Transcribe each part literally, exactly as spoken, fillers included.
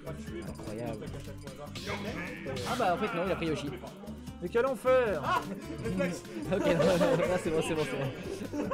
Incroyable. Ah bah en fait non, il a pris Yoshi. Mais qu'allons faire? Ah, réflexe. Ok, non, non, c'est bon, c'est bon, c'est bon.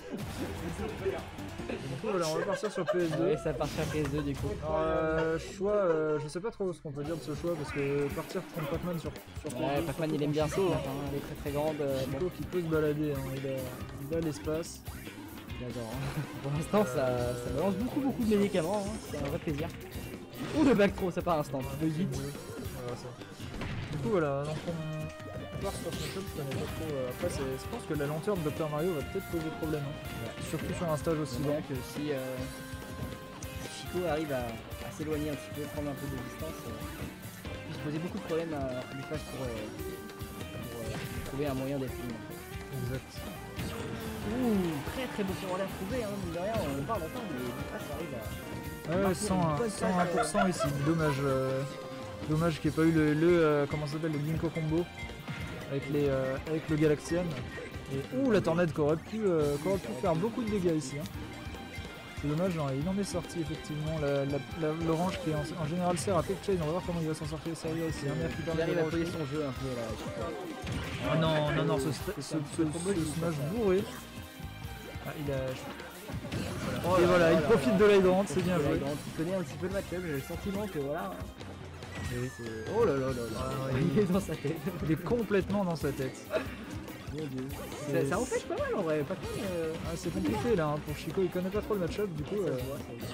Du coup, voilà, on va partir sur P S deux. Ouais, ça part sur P S deux du coup. Alors, euh, choix, euh, je sais pas trop ce qu'on peut dire de ce choix parce que partir contre Pac-Man sur, sur P S deux. Ouais, Pac-Man il aime bien ça, hein, elle est très très grande. Euh, Chico bon, qui peut se balader, hein, il a, il a l'espace. j'adore. Hein. Pour l'instant, ça, ça balance beaucoup beaucoup de médicaments, hein. C'est un vrai plaisir. Ouh, le back throw, ça part instant, de vite. Voilà, ça. Du coup, voilà, donc on part sur ce match-up, je connais pas trop. Euh, après, je pense que la lenteur de Docteur Mario va peut-être poser problème. Hein. Ouais. Surtout sur un stage aussi long. Que si euh, Chico arrive à, à s'éloigner un petit peu, prendre un peu de distance, euh, il peut se poser beaucoup de problèmes à, à Lucas pour, euh, pour euh, trouver un moyen d'être libre. Exact. Ouh, très très beau l'air trouvé, hein, mine de rien, on parle longtemps, mais Lucas arrive à. Ouais, cent un pour cent ici, dommage. Euh, dommage qu'il n'y ait pas eu le, le euh, comment ça s'appelle, le Ginkgo combo avec, les, euh, avec le Galaxian. Et ouh, la tornade qui aurait pu, euh, qui aurait pu faire beaucoup de dégâts ici. Hein. C'est dommage, hein, il en est sorti effectivement. L'orange qui en, en général sert à Tech Chase, on va voir comment il va s'en sortir sérieux ici. Un qui il arrive à poser son jeu un peu là. Ah non, non, non, ce, ce, ce, ce, ce smash bourré. Ah, il a. Oh, et là, voilà, oh là, il profite là, de l'hydrant, c'est bien joué. Il connaît un petit peu le match-up, j'ai le sentiment que voilà. Oui. Oh là là là là, ah, il, il est dans sa tête. Il est complètement dans sa tête. Mon dieu. Ça, ça empêche pas mal en vrai, pas mal. Euh... Ah, c'est compliqué là, hein. Pour Chico, il connaît pas trop le match-up, du coup. Euh...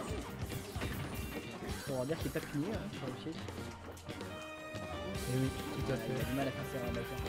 On va dire qu'il est pas fini hein, sur le shit. Et oui, tout à fait. Il a du mal à faire ses rabatteurs.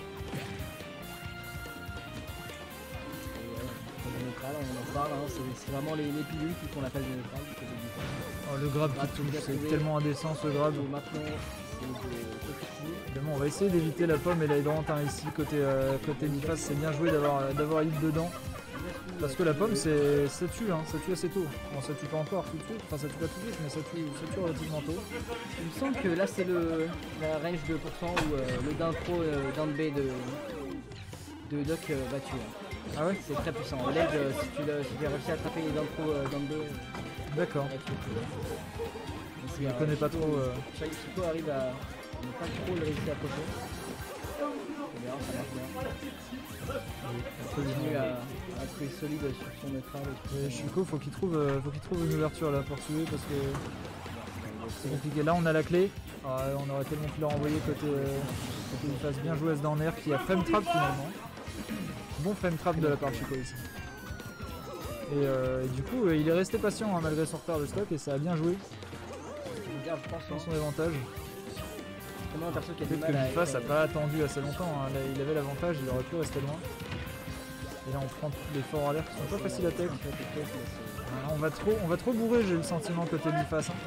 Neutral, on en parle, hein. C'est vraiment les, les pilules qui font la phase de neutral. Oh, le grab qui touche, c'est tellement indécent ce grab. Maintenant, évidemment, on va essayer d'éviter la pomme et l'hydrant hein, ici côté euh, côté Biface, c'est bien joué d'avoir d'avoir hit dedans. Parce que la pomme, c'est ça tue, hein, ça tue assez tôt. Bon, ça tue pas encore tout de suite, enfin ça tue pas tout de suite, mais ça tue, ça tue relativement tôt. Il me semble que là c'est le la range de pourcent où euh, le down pro, euh, down B de, de Doc euh, va tuer. Hein. Ah ouais, c'est très puissant. En ledge, euh, si tu as réussi à attraper les down pro, euh, down B. Euh, D'accord. Je ne connais pas trop. Euh... Chico arrive à ne pas trop le réussir à approcher. C'est bien, ça marche bien. Il continue à, à trouver solide sur son neutral. Et Chico, faut qu'il trouve, euh, faut qu'il trouve une ouverture là pour tuer parce que c'est compliqué. Là, on a la clé. Ah, on aurait tellement pu la renvoyer côté, euh, côté une phase bien jouée dans l'air qui a frame trap finalement. Bon frame trap de la part de Chico ici. Et, euh, et du coup, euh, il est resté patient hein, malgré son retard de stock et ça a bien joué. Je pense dans son avantage. Peut-être que Biface n'a pas attendu assez longtemps, hein. Là, il avait l'avantage, il aurait pu rester loin. Et là on prend les forts à l'air qui sont pas faciles à tech. Ah, on va trop, on va trop bourrer, j'ai le sentiment côté Biface. Hein.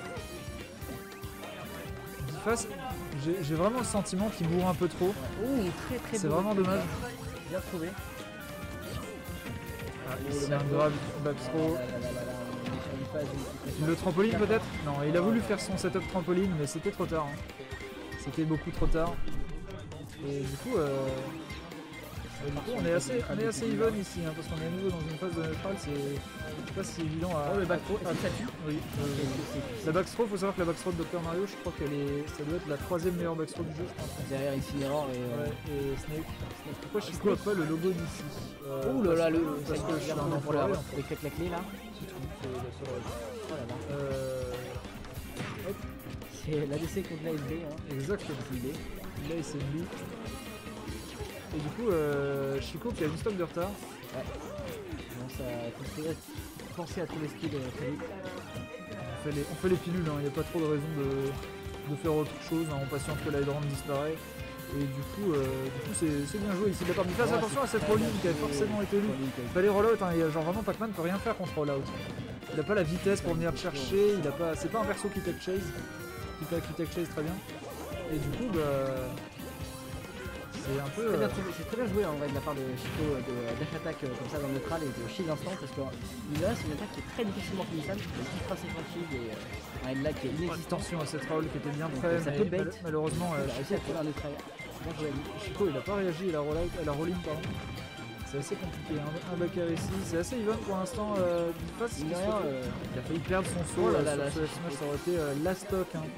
Biface, j'ai vraiment le sentiment qu'il bourre un peu trop. C'est vraiment dommage. Bien trouvé. Ah, ici un grab back throw. Le trampoline peut-être? Non, il a voulu faire son setup trampoline mais c'était trop tard. Hein. C'était beaucoup trop tard. Et du coup, euh, et du coup on est assez, on est assez even ici hein, parce qu'on est à nouveau dans une phase de neutral, c'est pas si évident à... Oh le back throw, ça tue? Oui. Euh, la back throw, faut savoir que la back throw de Docteur Mario, je crois qu'elle est, ça doit être la troisième meilleure back throw du jeu je pense. Derrière Incineroar et, ouais, et Snake. Pourquoi Chico a pas le logo d'ici? euh, Ouh là là, le... Parce que je suis un pour la clé là. C'est tout, c'est la seule raison. Oh là là. Euh... C'est l'A D C contre l'A S B, hein. Exactement. L'A S B. Et du coup, euh, Chico qui a une stock de retard. Ouais. Bon, ça faut penser à trouver skill euh, très vite. On fait les, on fait les pilules, il hein. n'y a pas trop de raison de, de faire autre chose, hein. On patiente que l'hydrant disparaît. Et du coup, euh, du coup c'est bien joué ici de la part de Biface. Attention à cette rolling qui a forcément été lue. Il fallait rollout, hein. Genre vraiment Pac-Man peut rien faire contre rollout. Il n'a pas la vitesse pour venir chercher, il a pas. C'est pas un perso qui tech chase. Qui tech chase très bien. Et du coup, bah. C'est un peu. C'est très bien joué en vrai de la part de Chico de dash attack comme ça dans le neutral et de shield instant parce que là c'est une attaque qui est très difficilement finissable. Il y a ultra séquence shield et euh, un headlock qui est inexistant. Attention à cette roll qui était bien prêt, ça mais peut bait. Malheureusement, il a réussi à trouver un neutral. Chico il a pas réagi à la rollout, à la rolling pardon. C'est assez compliqué, un, un backer ici, c'est assez even pour l'instant. Euh, il, il, euh... il a failli perdre son saut, oh là, là, là, sur ce smash, ça aurait été euh, la stock. Hein.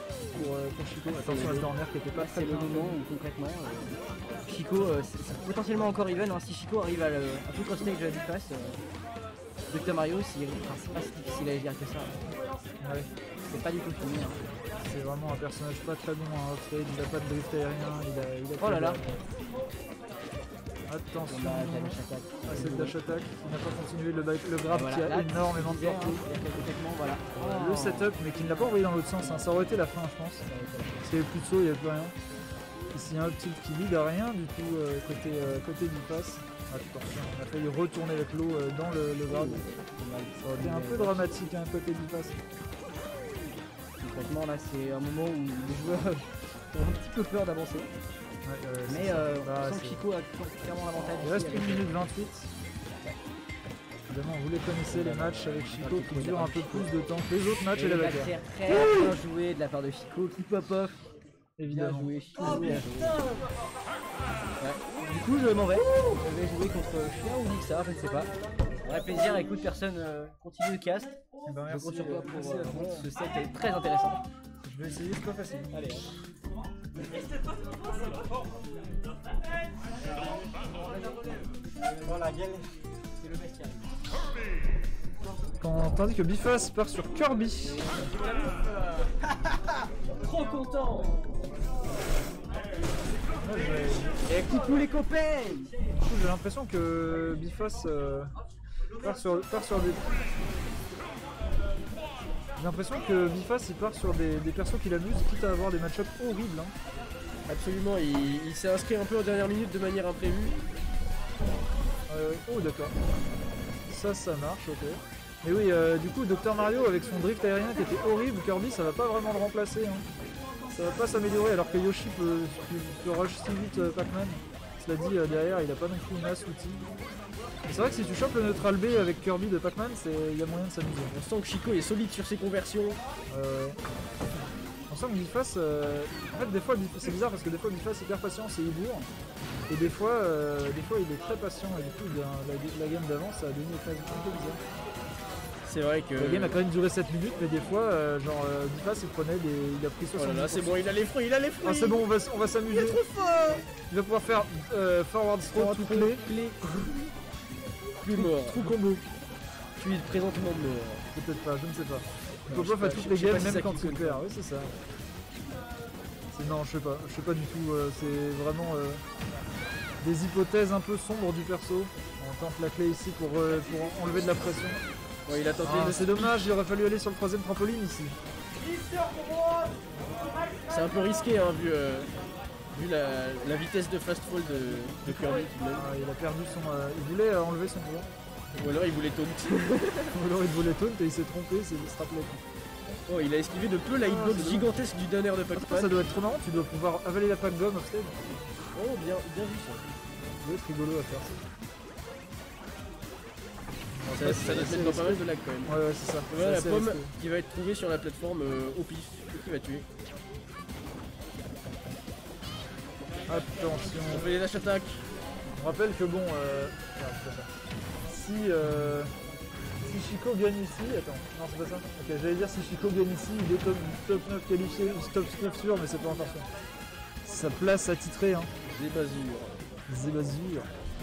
pour, euh, pour Chico. Attention à ce dernier qui était pas très C'est le bien. moment où concrètement euh, Chico, euh, c'est c'est potentiellement encore even, hein. Si Chico arrive à, le, à tout stage de la Biface, euh, docteur Mario, si, enfin, c'est pas si difficile à dire que ça. Ouais. C'est pas du tout fini. Hein. C'est vraiment un personnage pas très bon en offstage, il a pas de drift aérien, il a, il a Oh là là. Attention, On a la dash attack. ah, c'est le dash attack, il n'a pas continué le, le grab Voilà, qui a là, énormément de il y a, portée. hein, il y a complètement, voilà. Le setup, mais qui ne l'a pas envoyé dans l'autre sens, hein. Ça aurait été la fin, je pense. Parce qu'il n'y avait plus de saut, il n'y avait plus rien. Ici, un petit qui lead à rien du tout euh, côté, euh, côté du pass. Attention, on a failli retourner avec l'eau euh, dans le, le grab. Ça aurait été un peu dramatique, hein, côté du pass. Concrètement, là, c'est un moment où les joueurs ont un petit peu peur d'avancer. Ouais, euh, Mais euh, bah, on sent que Chico a clairement l'avantage. il reste une minute vingt-huit. Évidemment, vous les connaissez, les matchs avec Chico qui durent un peu plus de temps que les autres matchs et, Et la la bagarre. bagarre très bien joué de la part de Chico qui pop off. Bien Évidemment. joué, Chico. Bien joué. Ouais. Du coup, je m'en vais. Je vais jouer contre Chien ou Nixa, je ne sais pas. Ouais, plaisir, écoute, personne euh, continue le cast. Eh ben, Je merci, compte sur toi euh, pour merci euh, à toi. ce set est très intéressant. Je vais essayer, c'est pas facile. Allez. Voilà, gueule. C'est le bestial. Quand, tandis que Biface part sur Kirby. Trop content. Moi, j'ai- Et écoute tous les copains. du coup, j'ai l'impression que Biface euh, part, sur, part sur des. J'ai l'impression que Biface il part sur des, des persos qui l'amusent, quitte à avoir des match-ups horribles. Hein. Absolument, il, il s'est inscrit un peu en dernière minute de manière imprévue. Euh, oh d'accord. Ça, ça marche, ok. Mais oui, euh, du coup, docteur Mario avec son drift aérien qui était horrible, Kirby ça va pas vraiment le remplacer. Hein. Ça va pas s'améliorer alors que Yoshi peut, peut, peut rush si vite euh, Pac-Man. Cela dit, euh, derrière il a pas non plus une masse outil. Mais c'est vrai que si tu chopes le neutral B avec Kirby de Pac-Man, il y a moyen de s'amuser. On sent que Chico est solide sur ses conversions. Euh, on sent que Biface, euh, en fait des fois Biface- c'est bizarre parce que des fois Biface est hyper patient, c'est Ibourg. Et des fois, euh, des fois il est très patient et du coup il a- la, la game d'avant ça a donné une phase un peu bizarre. C'est vrai que. La game a quand même duré sept minutes mais des fois euh, genre euh, Biface il prenait des. Il a pris Oh là soixante-dix là, pour cent. c'est bon, il a les fruits, il a les fruits. Ah c'est bon, on va, s- on va s'amuser. Il est trop fort. Il va pouvoir faire euh, forward throw tout clé. clé. Plus mort. Trou combo. Tu es présentement mort. Peut-être pas, je ne sais pas. Il Non, peut je sais pas faire pas, toutes je les sais pas games si même ça quand qui tu compte. perds, oui c'est ça. C'est- Non je sais pas, je sais pas du tout, euh, c'est vraiment euh, des hypothèses un peu sombres du perso. On tente la clé ici pour, euh, pour enlever de la pression. Bon, il a tenté Ah, de c'est dommage, il aurait fallu aller sur le troisième trampoline ici. C'est un peu risqué, hein, vu, euh, vu la, la vitesse de fast fall de, de Kirby tout de même. Ah, il a perdu son... euh, il voulait euh, enlever son pouvoir. Ou alors il voulait taunt. Ou alors il voulait taunt et il s'est trompé, c'est se rappeler. Oh, il a esquivé de peu la Ah, hitbox c'est dommage. gigantesque du downer de Attends, ça Pac-Man. doit être trop marrant, tu dois pouvoir avaler la pack gomme offstage. Oh, bien, bien vu ça. Ça doit être rigolo à faire ça. Ça, ça doit te mettre dans pas mal de lag quand même. Ouais ouais c'est ça. Voilà la C'est assez pomme risqué. qui va être trouvée sur la plateforme euh, au pif et qui va tuer. Attention. On fait les dash attack. On rappelle que bon, euh... merde, c'est pas ça. Si, euh... si Chico gagne ici, attends, non c'est pas ça. Ok, j'allais dire si Chico gagne ici, il est top, top neuf qualifié, top neuf sûr, mais c'est pas encore sûr. Sa place attitrée, hein. Des basures. Zébazure.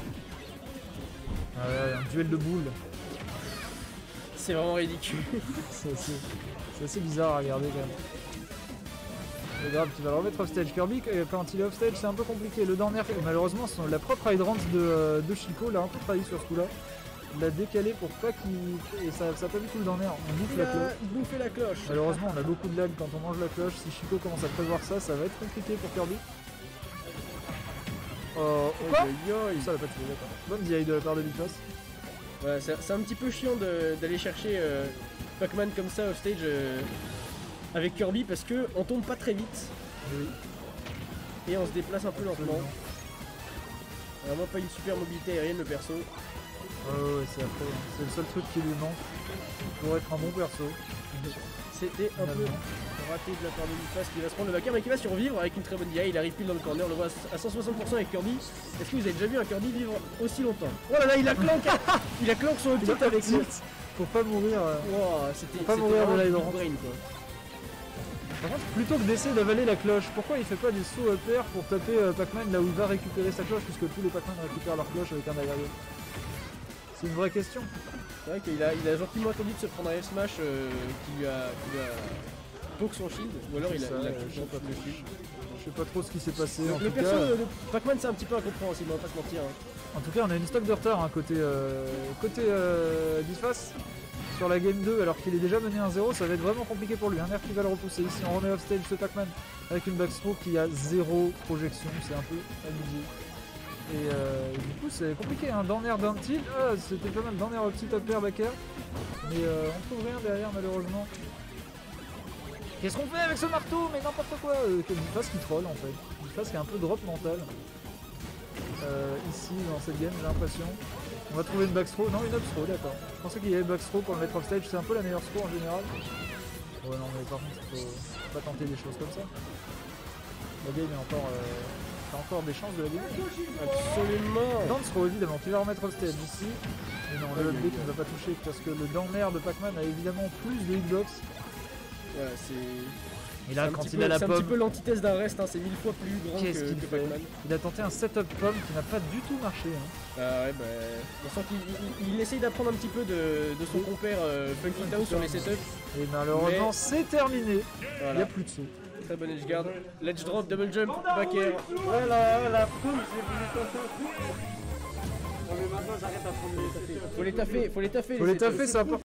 Ah ouais, un duel de boules. C'est vraiment ridicule. C'est assez, c'est assez bizarre à regarder quand même. Le grab qui va le remettre offstage. Kirby, euh, quand il est offstage, c'est un peu compliqué. Le dernier, malheureusement, son- la propre hydrant de, euh, de Chico l'a un peu trahi sur ce coup-là. Il l'a décalé pour pas qu'il. Et ça n'a pas du tout le dernier. On bouffe Il la a cloche. bouffé la cloche. Malheureusement, on a beaucoup de lag quand on mange la cloche. Si Chico commence à prévoir ça, ça va être compliqué pour Kirby. Oh, quoi Aïe, aïe, aïe. Ça l'a pas tué, d'accord. Bonne D I de la part de Biface. Ouais, c'est c'est un petit peu chiant de- d'aller chercher euh, Pac-Man comme ça offstage euh, avec Kirby parce que on tombe pas très vite Oui. et on se déplace un peu lentement. Absolument. Vraiment pas une super mobilité aérienne le perso. Ouais, ouais, c'est affreux. hein. C'est le seul truc qui lui manque pour être un bon perso. C'était un peu Finalement. raté de la part de Biface qui va se prendre le vainqueur mais qui va survivre avec une très bonne D I. Il arrive pile dans le corner, on le voit à cent soixante pour cent avec Kirby. Est-ce que vous avez déjà vu un Kirby vivre aussi longtemps? Oh là là, il a clank Il a clank son Il a uptilt avec lui. tilt pour pas mourir. euh. Wow, c'était Faut pas c'était mourir de vraiment la du hydrant. brain, quoi. Par contre, plutôt que d'essayer d'avaler la cloche, pourquoi il fait pas des sauts up air pour taper euh, Pac-Man là où il va récupérer sa cloche, puisque tous les Pac-Man récupèrent leur cloche avec un aérien? C'est une vraie question. C'est vrai qu'il a, il a gentiment attendu de se prendre un F-Smash euh, qui lui a, qui lui a poke son shield, ou alors il a, Ça, il a euh, touché je sais le shield. Je sais pas trop ce qui s'est passé. En Le tout, perso cas, de Pac-Man c'est un petit peu incompréhensible, on va pas se mentir. Hein. en tout cas, on a une stock de retard hein, côté, euh, côté euh, Biface sur la game deux, alors qu'il est déjà mené un zéro. Ça va être vraiment compliqué pour lui. Un air qui va le repousser. Ici, on remet off stage ce Pac-Man avec une backstroke qui a zéro projection. C'est un peu abusé. Et, euh, et du coup, c'est compliqué. Hein. Down air, down tilt. Ah, c'était pas mal. Down air, petit up air, back air. Mais euh, on trouve rien derrière, malheureusement. Qu'est-ce qu'on fait avec ce marteau? Mais n'importe quoi. euh, Biface qui troll en fait. Biface qui a un peu drop mental. Euh, ici, dans cette game, j'ai l'impression. On va trouver une backstroke. Non, une upthrow, d'accord. Je pensais qu'il y avait backstroke pour le mettre off stage. C'est un peu la meilleure score en général. Ouais, non, mais par contre, il faut, faut pas tenter des choses comme ça. La game est encore. Euh, t'as encore des chances de la gagner. Absolument. Down throw, évidemment, qui va remettre off stage ici. Mais non, le B qui ne va pas toucher parce que le down air de Pac-Man a évidemment plus de hitbox. Ouais, c'est. Et là, c'est un quand petit il peu- a la C'est un petit pomme, peu l'antithèse d'un reste, hein, c'est mille fois plus grand qu'est-ce que, qu'il que fait? Pac-Man. Il a tenté un setup pomme qui n'a pas du tout marché. Hein. Ah ouais, bah. On sent qu'il il- il essaye d'apprendre un petit peu de, de son compère euh, Funky Town sur les setups. Et malheureusement, Mais- c'est terminé. Il n'y Voilà. a plus de saut. Très bon edge guard. Ledge drop, double jump, back air. Voilà, voilà, poum, j'ai voulu tenter un truc. Non mais maintenant j'arrête à prendre les Faut les taffer, faut les taffer. Faut les les setups. taffer, c'est important.